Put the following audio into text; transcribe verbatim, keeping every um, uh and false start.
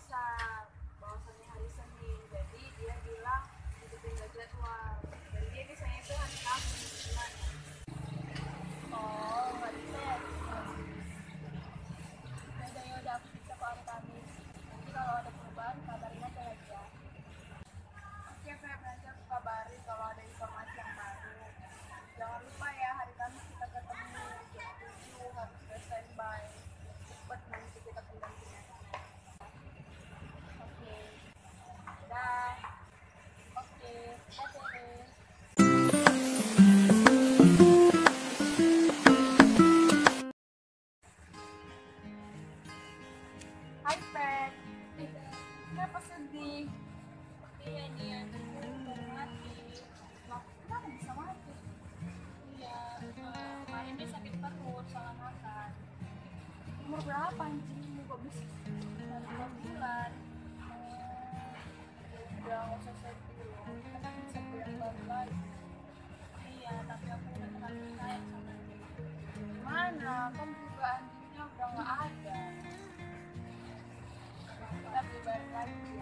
WhatsApp bahwasannya hari Senin, jadi dia bilang itu tinggal jadwal dan dia biasanya itu hari Kamis. Gimana? Oh, nggak bisa ya? Yaudah, yaudah, aku bisa ke hari Kamis. Nanti kalau ada perubahan, kabarin aja lagi ya. Oke Feb, nanti aku kabarin kalau ada informasi yang baru. Jangan lupa ya, hari Kamis kita ketemu jam tujuh, harus udah standby. Cepet nanti kita pendampingan. Oke, Dah. oke, oke. Hai Feb, kenapa sedih? Iya nih, aku baru mati. Loh, kenapa bisa mati? Iya, eh, kemarin dia sakit perut, salah makan. Umur berapa anjing? Kok bisa? Baru dua bulan. Udah nggak usah sedih loh, kan bisa yang baru lagi. Iya, tapi aku udah terlanjur sayang sama dia. Gimana? Kan juga anjingnya udah nggak ada. Kita beli bareng lagi.